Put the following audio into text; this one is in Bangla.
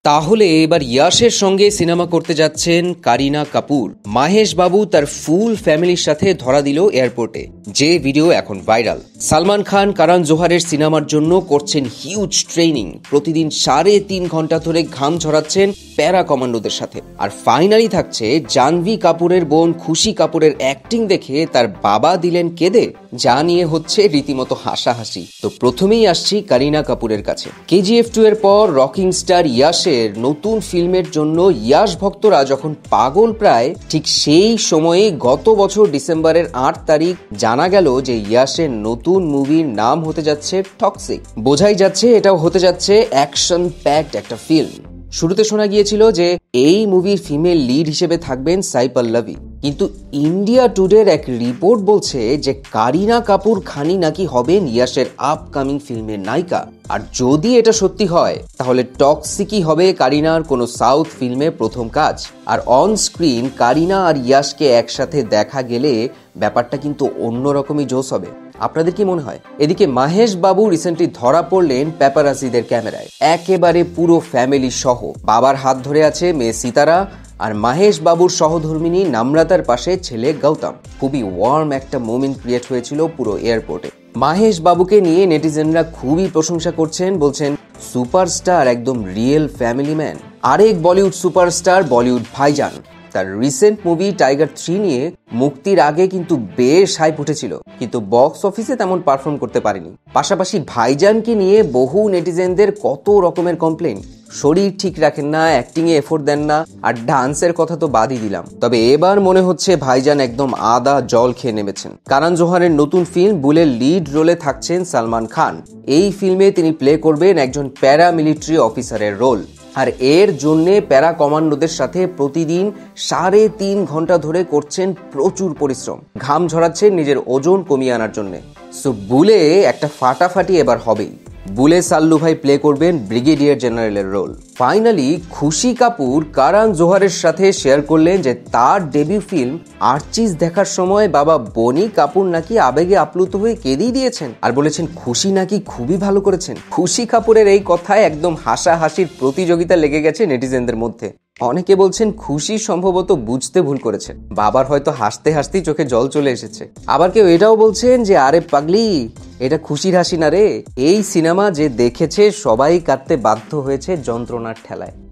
তাহলে এবার ইয়াশের সঙ্গে সিনেমা করতে যাচ্ছেন কারিনা কাপুর। মাহেশ বাবু তার ফুল ফ্যামিলির সাথে ধরা দিল এয়ারপোর্টে, যে ভিডিও এখন ভাইরাল। সালমান খান কারণ জোহারের সিনেমার জন্য করছেন হিউজ ট্রেনিং, প্রতিদিন 3.5 ঘন্টা ধরে ঘাম ঝরাচ্ছেন প্যারা কমান্ডোদের সাথে। আর ফাইনালি থাকছে জাহ্নবী কাপুরের বোন খুশি কাপুরের অ্যাক্টিং দেখে তার বাবা দিলেন কেঁদে, যা নিয়ে হচ্ছে রীতিমতো হাসাহাসি। তো প্রথমেই আসছি কারিনা কাপুরের কাছে। কেজিএফ 2 এর পর রকিং স্টার ইয়াশের নতুন ফিল্মের জন্য ইয়াশ ভক্তরা যখন পাগল প্রায়, ঠিক সেই সময়ে গত বছর ডিসেম্বরের 8 তারিখ জানা গেল যে ইয়াশের নতুন মুভির নাম হতে যাচ্ছে টক্সিক। বোঝাই যাচ্ছে এটাও হতে যাচ্ছে অ্যাকশন প্যাকড একটা ফিল্ম। শুরুতে শোনা গিয়েছিল যে এই মুভির ফিমেল লিড হিসেবে থাকবেন সাই পল্লবী, কিন্তু ইন্ডিয়া টুডের এক রিপোর্ট বলছে যে কারিনা কাপুর খানি নাকি হবেন ইয়াশের আপকামিং ফিল্মের নায়িকা। আর যদি এটা সত্যি হয় তাহলে টক্সিকই হবে কারিনার কোনো সাউথ ফিল্মে প্রথম কাজ। আর অন স্ক্রিন কারিনা আর ইয়াশকে একসাথে দেখা গেলে ব্যাপারটা কিন্তু অন্যরকমই জোশ হবে। আপনাদের কি মনে হয়? এদিকে মাহেশ বাবু রিসেন্টলি ধরা পড়লেন প্যাপারাজিদের ক্যামেরায়, একেবারে পুরো ফ্যামিলি সহ। বাবার হাত ধরে আছে মেয়ে সিতারা, আর মাহেশ বাবুর সহধর্মিনী নামরাতার পাশে ছেলে গৌতম। খুবই ওয়ার্ম একটা মোমেন্ট ক্রিয়েট হয়েছিল পুরো এয়ারপোর্টে। মাহেশ বাবুকে নিয়ে নেটিজেনরা খুবই প্রশংসা করছেন, বলছেন সুপারস্টার, একদম রিয়েল ফ্যামিলি ম্যান। আরেক বলিউড সুপারস্টার বলিউড ভাইজান, তার রিসেন্ট মুভি টাইগার 3 নিয়ে মুক্তির আগে কিন্তু বেশ হাইপ উঠেছিল, কিন্তু বক্স অফিসে তেমন পারফর্ম করতে পারেনি। পাশাপাশি ভাইজানকে নিয়ে বহু নেটিজেনদের কত রকমের কমপ্লেন, শরীর ঠিক রাখেন না, অ্যাক্টিং এ এফোর্ট দেন না, আর ডান্সের কথা তো বাদই দিলাম। তবে এবার মনে হচ্ছে ভাইজান একদম আদা জল খেয়ে নেমেছেন। কারণ জোহারের নতুন ফিল্ম বুলের লিড রোলে থাকছেন সালমান খান। এই ফিল্মে তিনি প্লে করবেন একজন প্যারামিলিটারি অফিসারের রোল। আর এর জন্যে প্যারা কমান্ডোদের সাথে প্রতিদিন 3.5 ঘন্টা ধরে করছেন প্রচুর পরিশ্রম, ঘাম ঝরাচ্ছেন নিজের ওজন কমিয়ে আনার জন্য। সো বুলে একটা ফাটাফাটি এবার হবেই। বুলে সাল্লু ভাই প্লে করবেন ব্রিগেডিয়ার জেনারেলের রোল। ফাইনালি খুশি কাপুর কারণ জোহারের সাথে শেয়ার করলেন যে তার ডেবিউ ফিল্ম আর্চিজ দেখার সময় বাবা বনি কাপুর নাকি আবেগে আপ্লুত হয়ে কেঁদেই দিয়েছেন, আর বলেছেন খুশি নাকি খুবই ভালো করেছেন। খুশি কাপুরের এই কথায় একদম হাসাহাসির প্রতিযোগিতা লেগে গেছে নেটিজেনদের মধ্যে। অনেকে বলছেন খুশি সম্ভবত বুঝতে ভুল করেছেন, বাবার হয়তো হাসতে হাসতেই চোখে জল চলে এসেছে। আবার কেউ এটাও বলছেন যে আরে পাগলি, এটা খুশির হাসি না রে, এই সিনেমা যে দেখেছে সবাই কাঁদতে বাধ্য হয়েছে যন্ত্রণার ঠেলায়।